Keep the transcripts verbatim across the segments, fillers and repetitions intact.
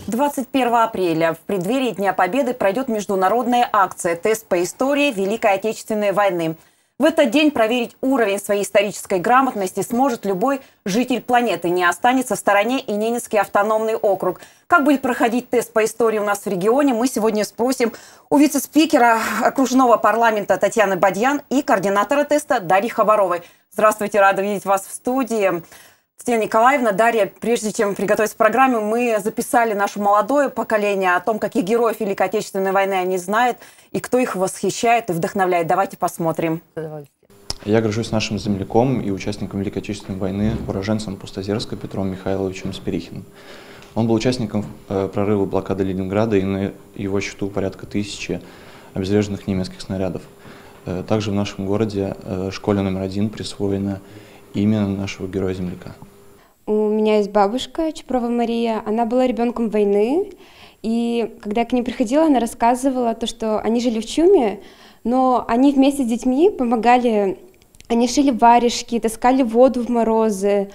двадцать первого апреля в преддверии Дня Победы пройдет международная акция «Тест по истории Великой Отечественной войны». В этот день проверить уровень своей исторической грамотности сможет любой житель планеты. Не останется в стороне и Ненецкий автономный округ. Как будет проходить тест по истории у нас в регионе, мы сегодня спросим у вице-спикера окружного парламента Татьяны Бадьян и координатора теста Дарьи Хабаровой. Здравствуйте, рада видеть вас в студии. Татьяна Николаевна, Дарья, прежде чем приготовиться к программе, мы записали наше молодое поколение о том, каких героев Великой Отечественной войны они знают и кто их восхищает и вдохновляет. Давайте посмотрим. Я горжусь нашим земляком и участником Великой Отечественной войны, уроженцем Пустозерска Петром Михайловичем Спирихиным. Он был участником э, прорыва блокады Ленинграда, и на его счету порядка тысячи обезвреженных немецких снарядов. Э, также в нашем городе э, школе номер один присвоено имя нашего героя-земляка. У меня есть бабушка Чупрова Мария, она была ребенком войны, и когда я к ней приходила, она рассказывала то, что они жили в Чуме, но они вместе с детьми помогали, они шили варежки, таскали воду в морозы,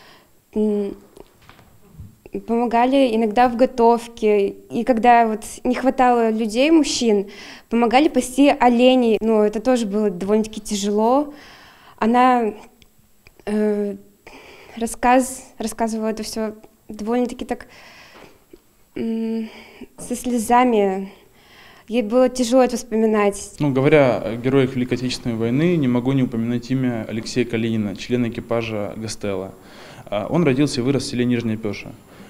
помогали иногда в готовке, и когда вот не хватало людей, мужчин, помогали пасти оленей, но это тоже было довольно-таки тяжело. Она э, рассказ, рассказывала это все довольно-таки так э, со слезами. Ей было тяжело это вспоминать. Ну, говоря о героях Великой Отечественной войны, не могу не упомянуть имя Алексея Калинина, члена экипажа Гастелло. Он родился и вырос в селе Нижняя Пеша.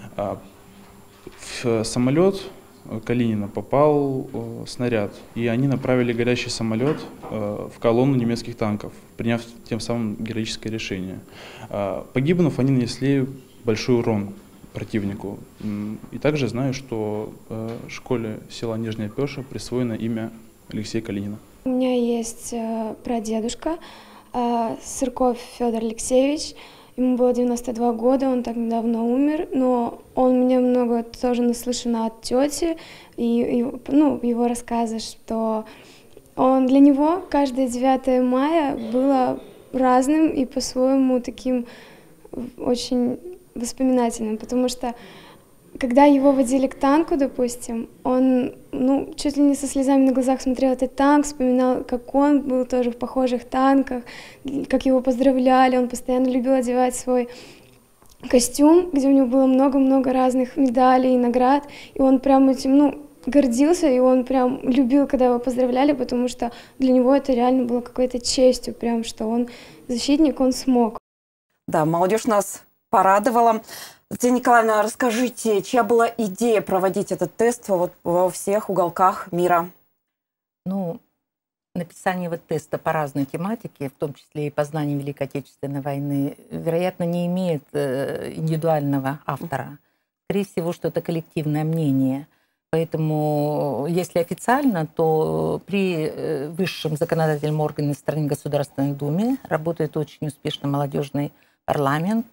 В самолет Калинина попал снаряд, и они направили горящий самолет в колонну немецких танков, приняв тем самым героическое решение. Погибнув, они нанесли большой урон противнику. И также знаю, что в школе села Нижняя Пеша присвоено имя Алексея Калинина. У меня есть прадедушка Сырков Федор Алексеевич. Ему было девяносто два года, он так недавно умер, но он мне много тоже наслышано от тети и, и ну, его рассказы, что он для него каждое девятое мая было разным и по-своему таким очень воспоминательным, потому что когда его водили к танку, допустим, он ну, чуть ли не со слезами на глазах смотрел этот танк, вспоминал, как он был тоже в похожих танках, как его поздравляли, он постоянно любил одевать свой костюм, где у него было много-много разных медалей и наград, и он прям этим, ну, гордился, и он прям любил, когда его поздравляли, потому что для него это реально было какой-то честью, прям, что он защитник, он смог. Да, молодежь нас порадовала. Татьяна Николаевна, расскажите, чья была идея проводить этот тест вот во всех уголках мира? Ну, написание вот теста по разной тематике, в том числе и по знанию Великой Отечественной войны, вероятно, не имеет э, индивидуального автора. Скорее всего, что это коллективное мнение. Поэтому, если официально, то при высшем законодательном органе страны Государственной Думе работает очень успешно молодежный парламент.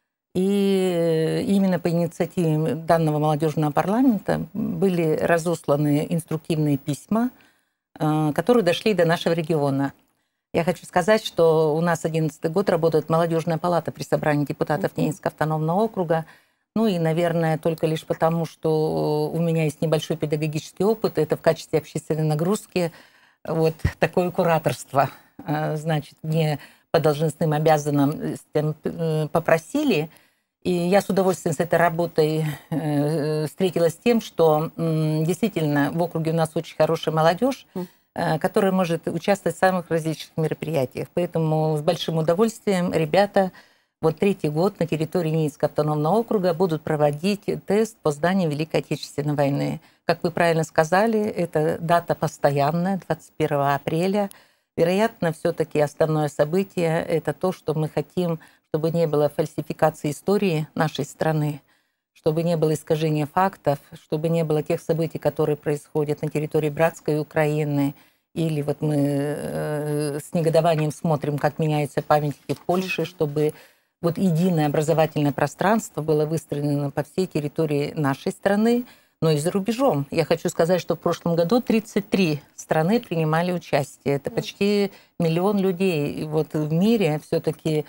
И именно по инициативе данного молодежного парламента были разосланы инструктивные письма, которые дошли до нашего региона. Я хочу сказать, что у нас одиннадцатый год работает молодежная палата при собрании депутатов Ненецкого автономного округа. Ну и, наверное, только лишь потому, что у меня есть небольшой педагогический опыт, это в качестве общественной нагрузки вот такое кураторство. Значит, мне по должностным обязанностям попросили, и я с удовольствием с этой работой встретилась с тем, что действительно в округе у нас очень хорошая молодежь, которая может участвовать в самых различных мероприятиях. Поэтому с большим удовольствием ребята вот третий год на территории Ненецкого автономного округа будут проводить тест по знанию Великой Отечественной войны. Как вы правильно сказали, это дата постоянная, двадцать первого апреля. Вероятно, все-таки основное событие – это то, что мы хотим, чтобы не было фальсификации истории нашей страны, чтобы не было искажения фактов, чтобы не было тех событий, которые происходят на территории братской Украины. Или вот мы э, с негодованием смотрим, как меняются памятники в Польше, чтобы вот единое образовательное пространство было выстроено по всей территории нашей страны, но и за рубежом. Я хочу сказать, что в прошлом году тридцать три страны принимали участие. Это почти миллион людей. И вот в мире все-таки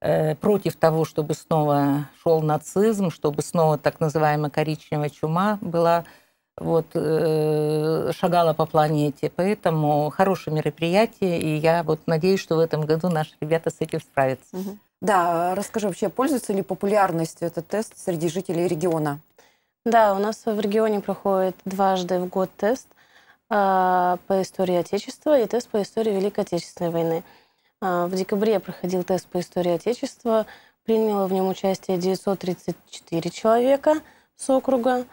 э, против того, чтобы снова шел нацизм, чтобы снова так называемая коричневая чума была, вот, э, шагала по планете. Поэтому хорошее мероприятие, и я вот надеюсь, что в этом году наши ребята с этим справятся. Угу. Да, расскажи, вообще пользуется ли популярностью этот тест среди жителей региона? Да, у нас в регионе проходит дважды в год тест э, по истории Отечества и тест по истории Великой Отечественной войны. Э, в декабре проходил тест по истории Отечества, приняло в нем участие девятьсот тридцать четыре человека с округа.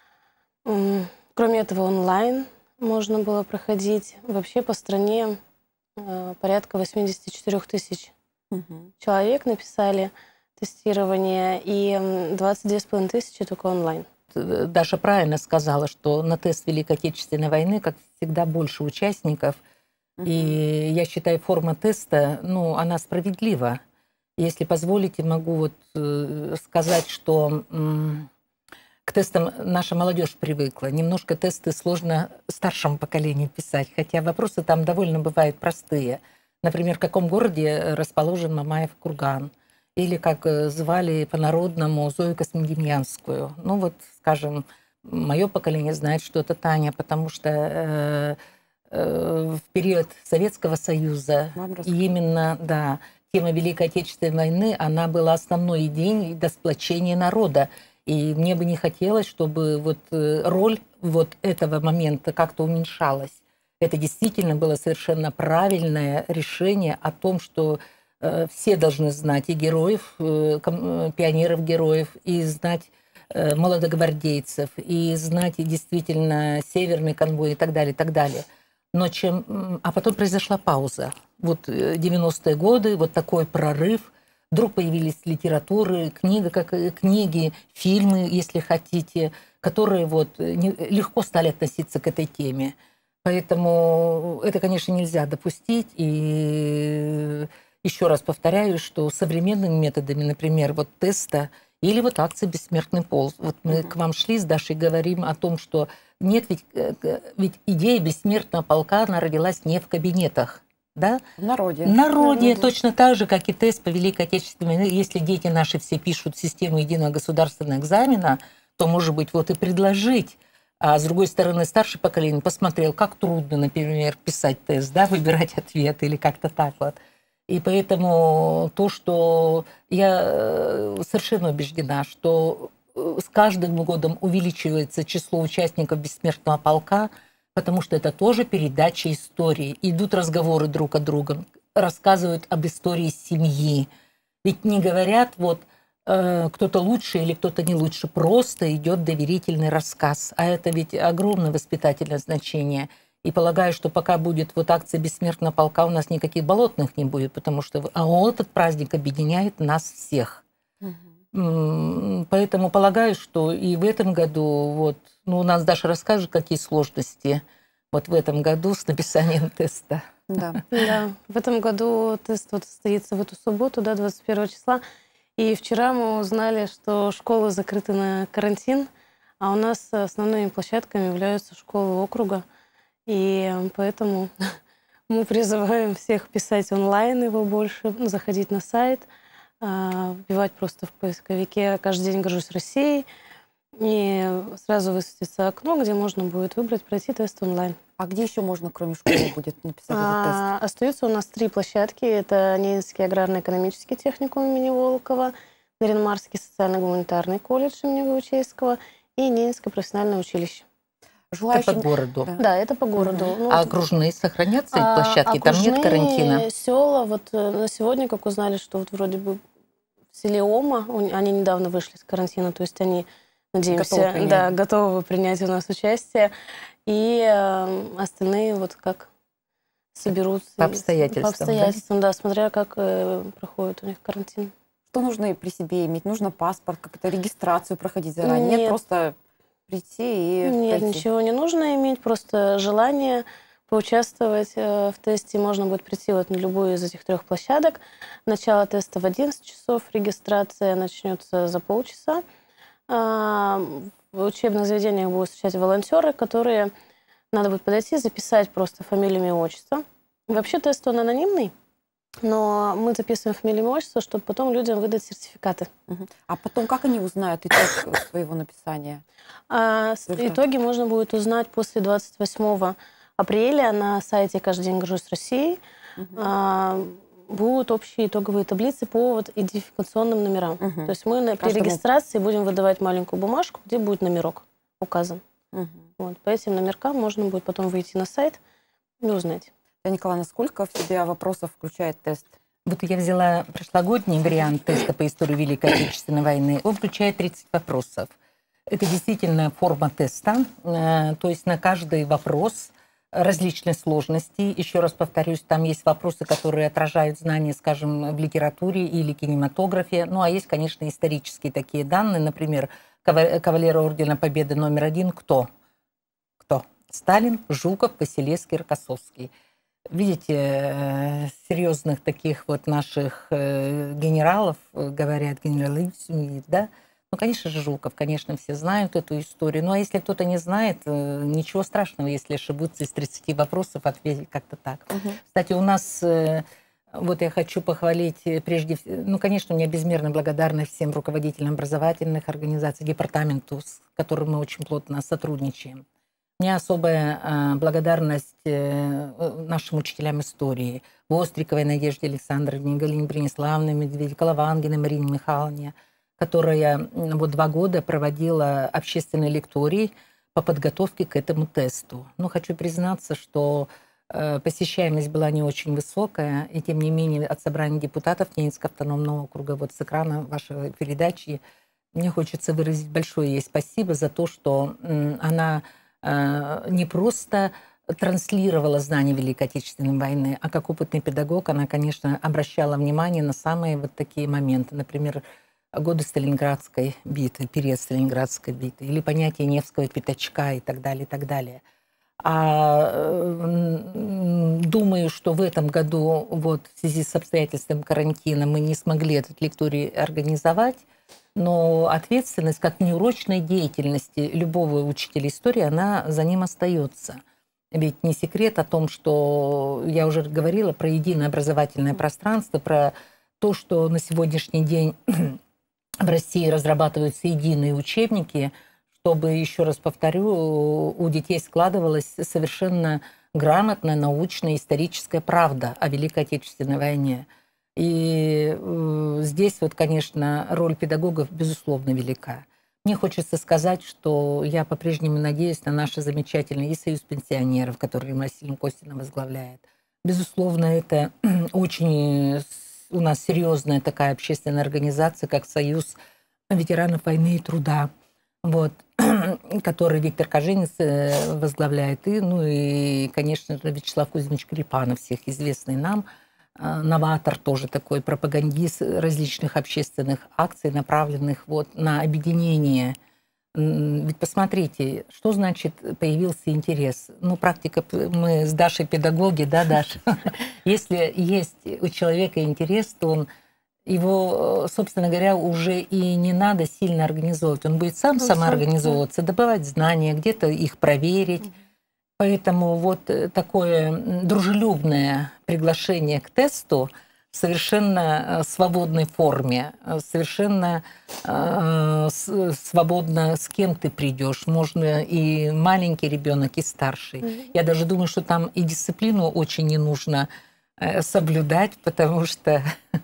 Кроме этого, онлайн можно было проходить. Вообще по стране э, порядка восемьдесят четыре тысяч угу. человек написали тестирование, и двадцать две с половиной тысячи только онлайн. Даша правильно сказала, что на тест Великой Отечественной войны, как всегда, больше участников. Uh-huh. И я считаю, форма теста, ну, она справедлива. Если позволите, могу вот э, сказать, что э, к тестам наша молодежь привыкла. Немножко тесты сложно старшему поколению писать, хотя вопросы там довольно бывают простые. Например, в каком городе расположен Мамаев курган? Или, как звали по-народному, Зою Космодемьянскую. Ну вот, скажем, мое поколение знает, что это Таня, потому что э, э, в период Советского Союза именно, да, тема Великой Отечественной войны, она была основной идеей до сплочения народа. И мне бы не хотелось, чтобы вот роль вот этого момента как-то уменьшалась. Это действительно было совершенно правильное решение о том, что все должны знать и героев, пионеров-героев, и знать молодогвардейцев, и знать и действительно северный конвой и так далее, и так далее. Но чем... А потом произошла пауза. Вот девяностые годы, вот такой прорыв. Вдруг появились литературы, книга, как, книги, фильмы, если хотите, которые вот легко стали относиться к этой теме. Поэтому это, конечно, нельзя допустить. И... Еще раз повторяю, что современными методами, например, вот теста или вот акции «Бессмертный полк». Вот мы uh-huh. к вам шли с Дашей, говорим о том, что нет, ведь, ведь идея бессмертного полка, она родилась не в кабинетах, да? В народе. В народе, точно так же, как и тест по Великой Отечественной войне. Если дети наши все пишут систему единого государственного экзамена, то, может быть, вот и предложить. А с другой стороны, старшее поколение посмотрел, как трудно, например, писать тест, да, выбирать ответы или как-то так вот. И поэтому то, что я совершенно убеждена, что с каждым годом увеличивается число участников Бессмертного полка, потому что это тоже передача истории. Идут разговоры друг о друге, рассказывают об истории семьи. Ведь не говорят, вот э, кто-то лучше или кто-то не лучше, просто идет доверительный рассказ. А это ведь огромное воспитательное значение. И полагаю, что пока будет вот акция «Бессмертного полка», у нас никаких болотных не будет, потому что а вот этот праздник объединяет нас всех. Угу. Поэтому полагаю, что и в этом году, вот, ну, у нас Даша расскажет, какие сложности вот в этом году с написанием теста. Да, да. В этом году тест вот состоится в эту субботу, да, двадцать первого числа. И вчера мы узнали, что школы закрыты на карантин, а у нас основными площадками являются школы округа. И поэтому мы призываем всех писать онлайн его больше, заходить на сайт, вбивать просто в поисковике «Каждый день горжусь Россией», и сразу высветится окно, где можно будет выбрать пройти тест онлайн. А где еще можно, кроме школы, будет написать этот тест? А, остаются у нас три площадки. Это Ненецкий аграрно-экономический техникум имени Волкова, Нарьян-Марский социально-гуманитарный колледж имени Гаучейского и Ненецкое профессиональное училище. Желающим... Это по городу. Да, да, это по городу. Mm-hmm. Ну, а окружные сохранятся а, площадки? Там нет карантина? Села, вот на сегодня, как узнали, что вот вроде бы в селе Ома, они недавно вышли из карантина, то есть они, надеемся, готовы да, готовы принять у нас участие. И э, остальные вот как соберутся. По обстоятельствам, По обстоятельствам, да, да смотря как э, проходит у них карантин. Что нужно при себе иметь? Нужно паспорт, как-то регистрацию проходить заранее? Нет, Нет просто... прийти и Нет, пройти. Ничего не нужно иметь, просто желание поучаствовать э, в тесте. Можно будет прийти вот на любую из этих трех площадок. Начало теста в одиннадцать часов, регистрация начнется за полчаса. А, в учебных заведениях будут встречать волонтеры, которые надо будет подойти, записать просто фамилию, имя, отчество. Вообще тест он анонимный. Но мы записываем фамилию, имя, отчество, чтобы потом людям выдать сертификаты. Мгм. А потом как они узнают итог своего написания? А с- Результат. итоги можно будет узнать после двадцать восьмого апреля на сайте «Каждый день горжусь Россией». А, будут общие итоговые таблицы по вот идентификационным номерам. Мгм. То есть мы на, при Каждому- регистрации будем выдавать маленькую бумажку, где будет номерок указан. Мгм. Вот. По этим номеркам можно будет потом выйти на сайт и узнать. Татьяна Николаевна, сколько в себя вопросов включает тест? Вот я взяла прошлогодний вариант теста по истории Великой Отечественной войны. Он включает тридцать вопросов. Это действительно форма теста, э, то есть на каждый вопрос различной сложности. Еще раз повторюсь, там есть вопросы, которые отражают знания, скажем, в литературе или кинематографе. Ну, а есть, конечно, исторические такие данные. Например, кава- кавалер Ордена Победы номер один кто? Кто? Сталин, Жуков, Василевский, Рокоссовский. Видите, э, серьезных таких вот наших э, генералов, э, говорят, генералиссимус, да? Ну, конечно же, Жуков, конечно, все знают эту историю. Ну, а если кто-то не знает, э, ничего страшного, если ошибутся из тридцати вопросов, ответить как-то так. Мгм. Кстати, у нас, э, вот я хочу похвалить э, прежде всего, ну, конечно, у меня безмерно благодарна всем руководителям образовательных организаций, департаменту, с которым мы очень плотно сотрудничаем. У меня особая э, благодарность э, нашим учителям истории. Востриковой Надежде Александровне, Галине Брониславовне Медведевой, Коловангиной Марине Михайловне, которая м, вот два года проводила общественные лектории по подготовке к этому тесту. Но хочу признаться, что э, посещаемость была не очень высокая, и тем не менее от собрания депутатов Ненецкого автономного округа, вот с экрана вашей передачи, мне хочется выразить большое ей спасибо за то, что м, она не просто транслировала знания Великой Отечественной войны, а как опытный педагог она, конечно, обращала внимание на самые вот такие моменты. Например, годы Сталинградской битвы, период Сталинградской битвы, или понятие Невского пятачка и так далее, и так далее. А э, думаю, что в этом году вот в связи с обстоятельством карантина мы не смогли этот лекторий организовать, но ответственность как неурочной деятельности любого учителя истории, она за ним остается. Ведь не секрет о том, что я уже говорила про единое образовательное пространство, про то, что на сегодняшний день в России разрабатываются единые учебники, чтобы, еще раз повторю, у детей складывалась совершенно грамотная научная историческая правда о Великой Отечественной войне. И э, здесь вот, конечно, роль педагогов, безусловно, велика. Мне хочется сказать, что я по-прежнему надеюсь на наш замечательный и союз пенсионеров, который Ирина Васильевна Костина возглавляет. Безусловно, это очень у нас серьезная такая общественная организация, как Союз ветеранов войны и труда, вот, который Виктор Кожинец возглавляет. И, ну и, конечно же, Вячеслав Кузьмич Крепанов, всех известный нам, новатор, тоже такой пропагандист различных общественных акций, направленных вот на объединение. Ведь посмотрите, что значит появился интерес. Ну, практика, мы с Дашей педагоги, да, Даша? Если есть у человека интерес, то он его, собственно говоря, уже и не надо сильно организовывать. Он будет сам самоорганизовываться, добывать знания, где-то их проверить. Поэтому вот такое дружелюбное приглашение к тесту в совершенно свободной форме, совершенно э, свободно с кем ты придешь. Можно и маленький ребенок, и старший. Mm-hmm. Я даже думаю, что там и дисциплину очень не нужно э, соблюдать, потому что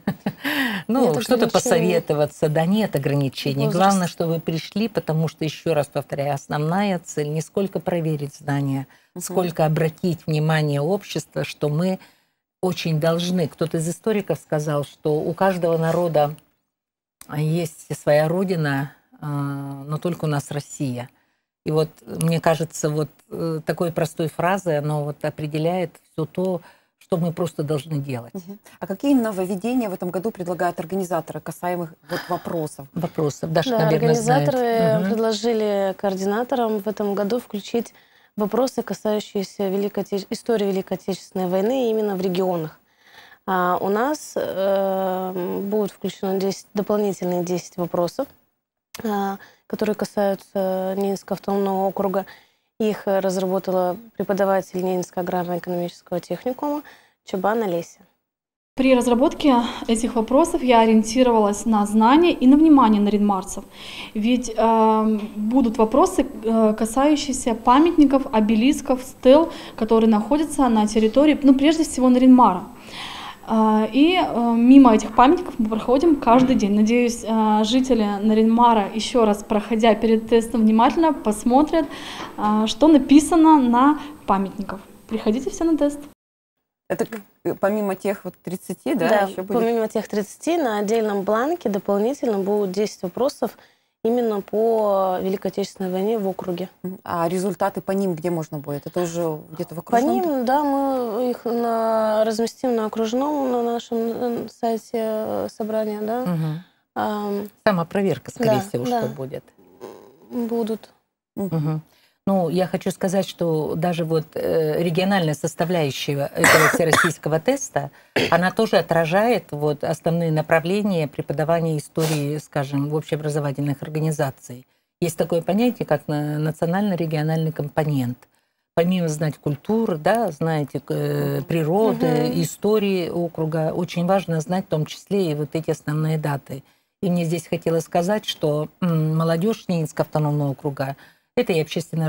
ну, что-то посоветоваться, да, нет ограничений. Возраст. Главное, что вы пришли, потому что, еще раз повторяю, основная цель не сколько проверить знания, угу. сколько обратить внимание общества, что мы очень должны. Кто-то из историков сказал, что у каждого народа есть своя родина, но только у нас Россия. И вот, мне кажется, вот такой простой фразой, оно вот определяет все то, что мы просто должны делать. Угу. А какие нововведения в этом году предлагают организаторы, касаемых вот вопросов? Вопросов. Даша, да, наверное, организаторы знает. предложили координаторам в этом году включить вопросы, касающиеся Великой Отече... истории Великой Отечественной войны именно в регионах. А у нас э, будут включены десять, дополнительные десять вопросов, э, которые касаются Ненецкого автономного округа. Их разработала преподаватель Ненецкого аграрно-экономического техникума Чабан Олеся. При разработке этих вопросов я ориентировалась на знания и на внимание наринмарцев. Ведь э, будут вопросы, э, касающиеся памятников, обелисков, стел, которые находятся на территории, ну, прежде всего, Нарин-Мара. Э, и э, мимо этих памятников мы проходим каждый день. Надеюсь, э, жители Нарин-Мара, еще раз проходя перед тестом, внимательно посмотрят, э, что написано на памятниках. Приходите все на тест. Это помимо тех вот тридцати, да? Да, еще будет... помимо тех тридцати на отдельном бланке дополнительно будут десять вопросов именно по Великой Отечественной войне в округе. А результаты по ним где можно будет? Это уже где-то в По окружном? ним, да, мы их на, разместим на окружном, на нашем сайте собрания, да. Угу. А, Самопроверка, скорее да, всего, да. что будет. Будут. Угу. Ну, я хочу сказать, что даже вот э, региональная составляющая этого всероссийского теста, она тоже отражает вот основные направления преподавания истории, скажем, в общеобразовательных организациях. Есть такое понятие, как национально-региональный компонент. Помимо знать культуры, да, знаете, э, природы, угу. истории округа, очень важно знать в том числе и вот эти основные даты. И мне здесь хотелось сказать, что м, молодежь Ненецкого автономного округа — это и общественная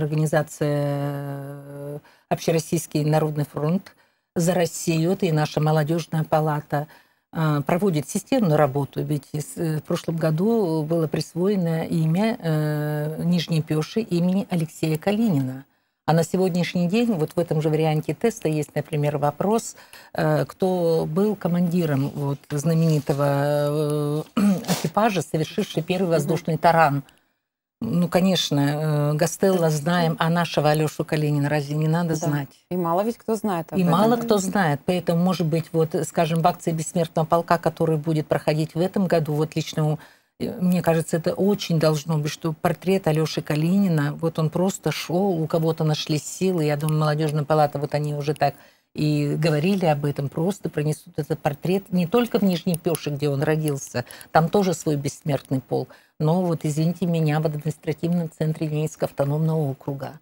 организация Общероссийский народный фронт за Россию, это и наша молодежная палата, проводит системную работу. Ведь в прошлом году было присвоено имя Нижней Пёши имени Алексея Калинина. А на сегодняшний день, вот в этом же варианте теста есть, например, вопрос, кто был командиром вот знаменитого экипажа, совершивший первый воздушный таран. Ну, конечно, Гастелло знаем, а нашего Алёшу Калинина разве не надо да. знать? И мало ведь кто знает об И этом. мало кто знает. Поэтому, может быть, вот, скажем, в акции Бессмертного полка, которая будет проходить в этом году, вот лично, мне кажется, это очень должно быть, что портрет Алёши Калинина, вот он просто шел, у кого-то нашлись силы. Я думаю, молодежная палата, вот они уже так и говорили об этом, просто пронесут этот портрет не только в Нижней Пёше, где он родился, там тоже свой бессмертный полк, но вот, извините меня, в административном центре Ненецкого автономного округа.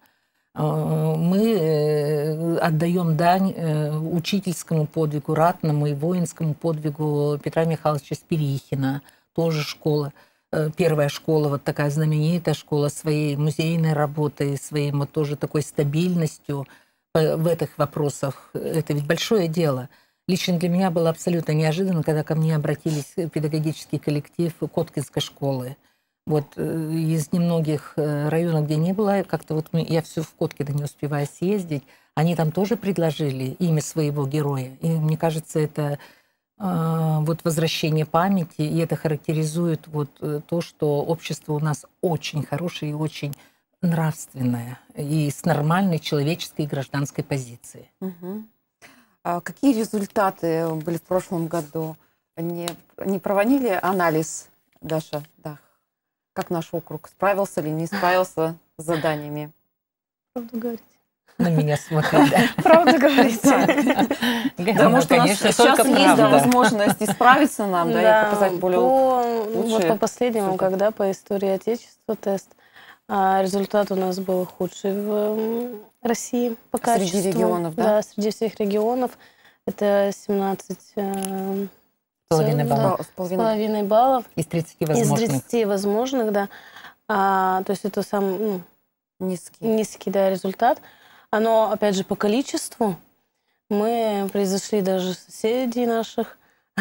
Мы отдаем дань учительскому подвигу, ратному и воинскому подвигу Петра Михайловича Спирихина, тоже школа. Первая школа, вот такая знаменитая школа, своей музейной работой, своей вот тоже такой стабильностью в этих вопросах. Это ведь большое дело. Лично для меня было абсолютно неожиданно, когда ко мне обратились педагогический коллектив Коткинской школы. Вот из немногих районов, где не было, как-то вот я все в Коткино не успеваю съездить, они там тоже предложили имя своего героя. И мне кажется, это вот возвращение памяти, и это характеризует вот то, что общество у нас очень хорошее и очень нравственное, и с нормальной человеческой и гражданской позицией. Угу. А какие результаты были в прошлом году? Не, не проводили анализ, Даша? Да. Как наш округ? Справился ли, не справился с заданиями? Правду говорите. На меня смотрят, да. Правду говорите. Потому что у нас сейчас есть возможность исправиться нам, да, и показать более лучшие. Вот по последнему, когда по истории Отечества тест, результат у нас был худший в России по качеству. Среди регионов, да? Да, среди всех регионов. Это семнадцать с половиной баллов. Из тридцати возможных. Из тридцати возможных, да. А, то есть это самый ну, низкий. низкий да, результат. Но, опять же, по количеству мы превзошли даже соседей наших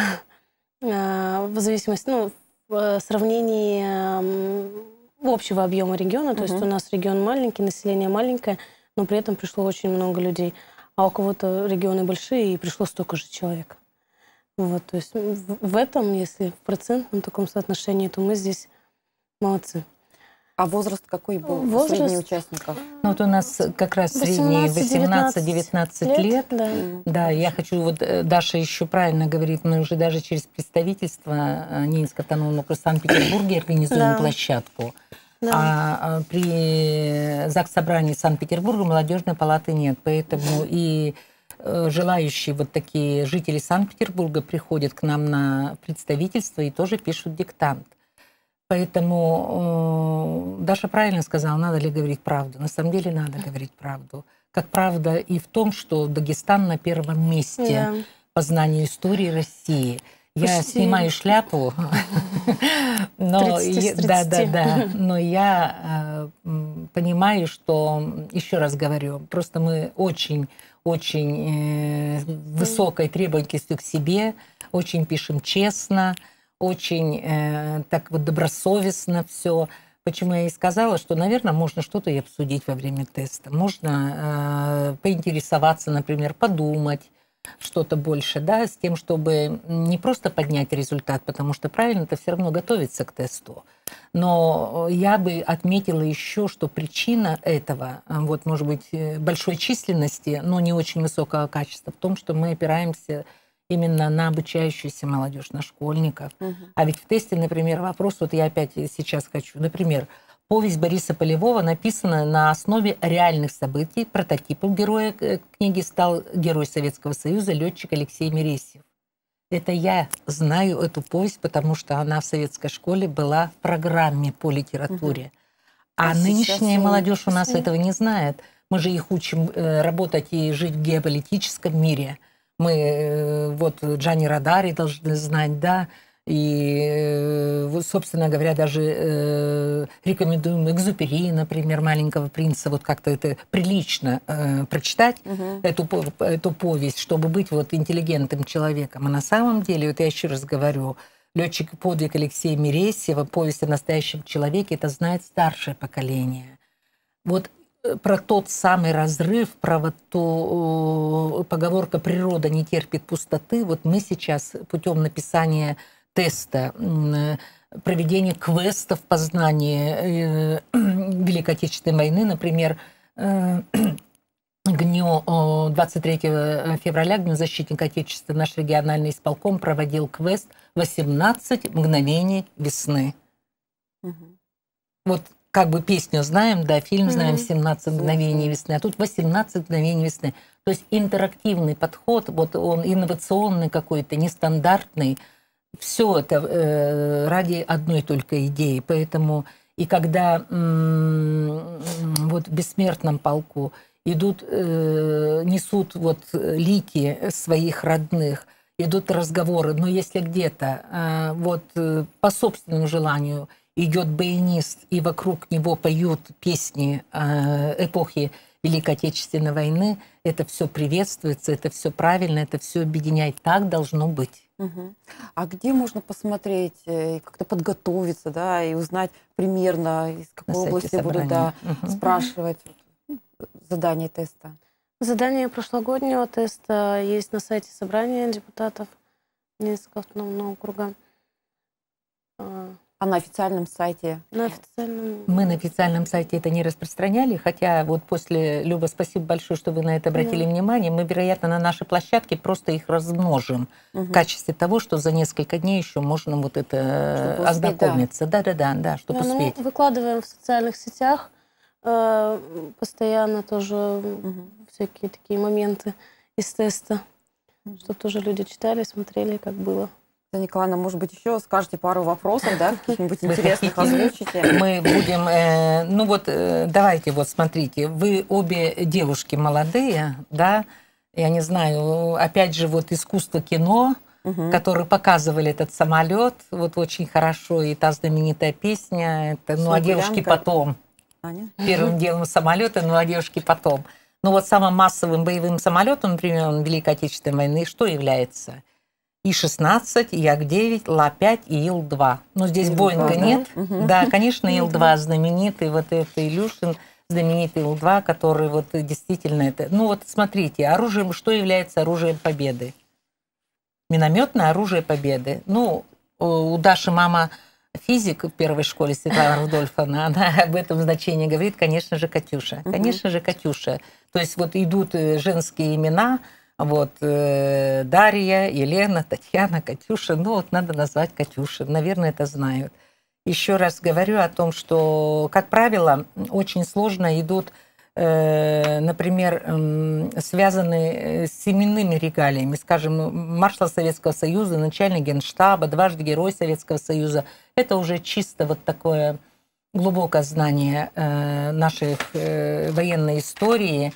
в зависимости, ну, в сравнении общего объема региона. То угу. есть у нас регион маленький, население маленькое, но при этом пришло очень много людей. А у кого-то регионы большие, и пришло столько же человек. Вот, то есть в этом, если в процентном таком соотношении, то мы здесь молодцы. А возраст какой был возраст? Среди участников? Ну, вот у нас как раз средний восемнадцать-девятнадцать лет. лет. Да. да, я хочу, вот Даша еще правильно говорит, мы уже даже через представительство Ненецкого автономного округа в Санкт-Петербурге организуем да. площадку. Да. А при Заксобрании Санкт-Петербурга молодежной палаты нет. Поэтому и желающие вот такие жители Санкт-Петербурга приходят к нам на представительство и тоже пишут диктант. Поэтому э, Даша правильно сказала, надо ли говорить правду. На самом деле надо говорить правду. Как правда и в том, что Дагестан на первом месте да. познанию истории России. Я Почти. снимаю шляпу, но да, да, да, но я э, понимаю, что, еще раз говорю, просто мы очень, очень э, высокой требовательностью к себе, очень пишем честно, очень э, так вот добросовестно все. Почему я и сказала, что, наверное, можно что-то и обсудить во время теста, можно э, поинтересоваться, например, подумать что-то больше, да, с тем, чтобы не просто поднять результат, потому что правильно это все равно готовиться к тесту. Но я бы отметила еще, что причина этого, вот, может быть, большой численности, но не очень высокого качества, в том, что мы опираемся именно на обучающуюся молодежь, на школьников. Угу. А ведь в тесте, например, вопрос, вот я опять сейчас хочу, например, повесть Бориса Полевого написана на основе реальных событий. Прототипом героя книги стал герой Советского Союза, летчик Алексей Мересьев. Это я знаю эту повесть, потому что она в советской школе была в программе по литературе. Угу. А, а нынешняя молодежь у нас этого не знает. Мы же их учим работать и жить в геополитическом мире. Мы, вот, Джанни Родари должны знать, да, и, собственно говоря, даже э, рекомендуем Экзюпери, например, «Маленького принца», вот как-то это прилично э, прочитать, угу. эту, эту повесть, чтобы быть вот интеллигентным человеком. А на самом деле, вот я еще раз говорю, «Летчик и подвиг» Алексея Мересьева, повесть о настоящем человеке, это знает старшее поколение. Вот про тот самый разрыв, про вот ту поговорка «природа не терпит пустоты», вот мы сейчас путем написания теста, проведения квестов познания Великой Отечественной войны, например, к дню двадцать третьего февраля, к Дню защитника Отечества, наш региональный исполком проводил квест «восемнадцать мгновений весны». Угу. Вот как бы песню знаем, да, фильм знаем «семнадцать мгновений весны», а тут «восемнадцать мгновений весны». То есть интерактивный подход, вот он инновационный какой-то, нестандартный. Все это э, ради одной только идеи. Поэтому и когда м- вот в бессмертном полку идут, э, несут вот лики своих родных, идут разговоры, но если где-то э, вот э, по собственному желанию идет баянист, и вокруг него поют песни э, эпохи Великой Отечественной войны, это все приветствуется, это все правильно, это все объединяет. Так должно быть. Угу. А где можно посмотреть, как-то подготовиться, да, и узнать примерно, из какой области будут, да, угу. спрашивать задание теста? Задание прошлогоднего теста есть на сайте собрания депутатов Ненецкого автономного округа. А на официальном сайте? На официальном... Мы на официальном сайте это не распространяли, хотя вот после, Люба, спасибо большое, что вы на это обратили да. внимание. Мы, вероятно, на нашей площадке просто их размножим угу. в качестве того, что за несколько дней еще можно вот это чтобы ознакомиться. Да-да-да, да, да, чтобы да, успеть. Ну, выкладываем в социальных сетях э, постоянно тоже угу. всякие такие моменты из теста, угу. чтобы тоже люди читали, смотрели, как было. Николаевна, может быть, еще скажете пару вопросов, да, каких-нибудь интересных озвучите? Мы будем, э, ну вот, э, давайте вот, смотрите, вы обе девушки молодые, да, я не знаю, опять же, вот искусство кино, угу. которые показывали этот самолет, вот очень хорошо, и та знаменитая песня, это, ну, о девушке потом. Аня? Первым делом самолеты, ну, о девушке потом. Ну, вот самым массовым боевым самолетом, например, Великой Отечественной войны, что является? И шестнадцать, и Як девять, Ла пять и Ил два. Но здесь Боинга нет. Да, угу. да конечно, Ил два знаменитый, вот это Илюшин, знаменитый Ил два, который вот действительно это... Ну вот смотрите, оружием, что является оружием победы? Минометное оружие победы. Ну, у Даши мама физик в первой школе, Светлана Рудольфовна, она об этом значении говорит, конечно же, Катюша. Угу. Конечно же, Катюша. То есть вот идут женские имена, вот, э, Дарья, Елена, Татьяна, Катюша. Ну, вот надо назвать Катюша. Наверное, это знают. Еще раз говорю о том, что, как правило, очень сложно идут, э, например, э, связанные с именными регалиями. Скажем, маршал Советского Союза, начальник Генштаба, дважды Герой Советского Союза. Это уже чисто вот такое глубокое знание э, нашей э, военной истории.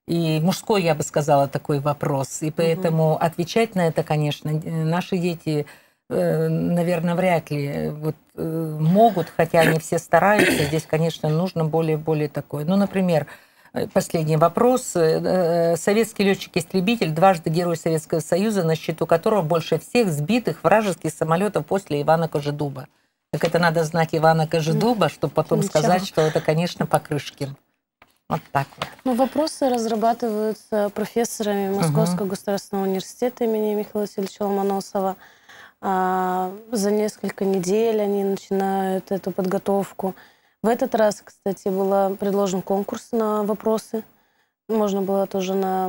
и мужской, я бы сказала, такой вопрос. И поэтому угу. отвечать на это, конечно, наши дети, наверное, вряд ли вот, могут, хотя они все стараются. Здесь, конечно, нужно более-более такое. Ну, например, последний вопрос. Советский летчик-истребитель, дважды Герой Советского Союза, на счету которого больше всех сбитых вражеских самолетов после Ивана Кожедуба. Так это надо знать Ивана Кожедуба, чтобы потом Ничего. сказать, что это, конечно, Покрышкин. Вот так вот. Ну, вопросы разрабатываются профессорами Московского угу. государственного университета имени Михаила Васильевича Ломоносова. А, за несколько недель они начинают эту подготовку. В этот раз, кстати, был предложен конкурс на вопросы. Можно было тоже на,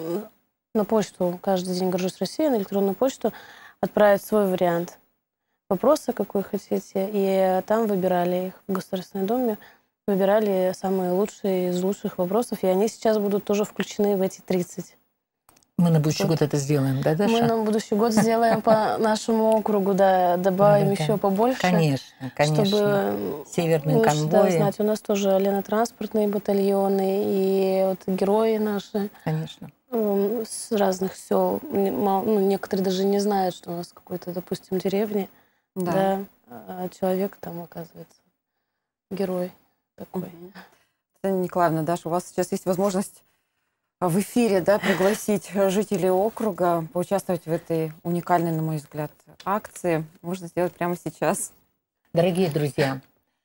на почту «Каждый день горжусь Россией», на электронную почту отправить свой вариант вопроса, какой хотите. И там выбирали их в Государственной Думе. Выбирали самые лучшие из лучших вопросов, и они сейчас будут тоже включены в эти тридцать. Мы на будущий вот. год это сделаем, да, Даша? Мы на будущий год сделаем по нашему округу, да, добавим еще побольше. Конечно, конечно. Чтобы Северные конвои. Знать, у нас тоже ленотранспортные батальоны и вот герои наши. Конечно. С разных сел. Ну, некоторые даже не знают, что у нас какой-то, допустим, деревни, да. Да, а человек там оказывается герой. Такой. Татьяна Николаевна, Даша, у вас сейчас есть возможность в эфире, да, пригласить жителей округа поучаствовать в этой уникальной, на мой взгляд, акции. Можно сделать прямо сейчас. Дорогие друзья,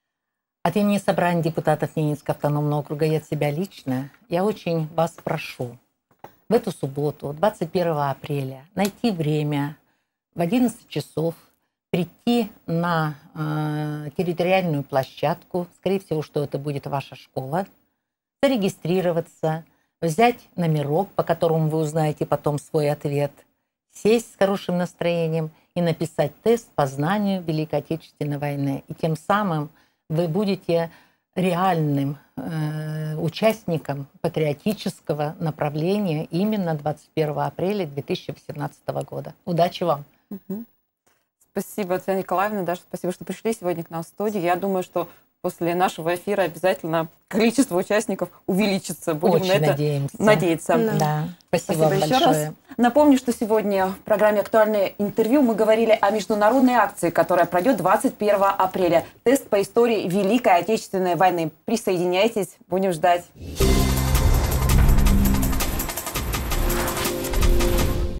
от имени собрания депутатов Ненецкого автономного округа и от себя лично я очень вас прошу в эту субботу, двадцать первого апреля, найти время в одиннадцать часов прийти на э, территориальную площадку, скорее всего, что это будет ваша школа, зарегистрироваться, взять номерок, по которому вы узнаете потом свой ответ, сесть с хорошим настроением и написать тест по знанию Великой Отечественной войны. И тем самым вы будете реальным э, участником патриотического направления именно двадцать первого апреля две тысячи восемнадцатого года. Удачи вам! Угу. Спасибо, Татьяна Николаевна, Даша, спасибо, что пришли сегодня к нам в студию. Я думаю, что после нашего эфира обязательно количество участников увеличится. Будем Очень на это надеемся. надеяться. Да. Да. Спасибо, спасибо еще большое. раз. Напомню, что сегодня в программе «Актуальное интервью» мы говорили о международной акции, которая пройдет двадцать первого апреля. Тест по истории Великой Отечественной войны. Присоединяйтесь, будем ждать.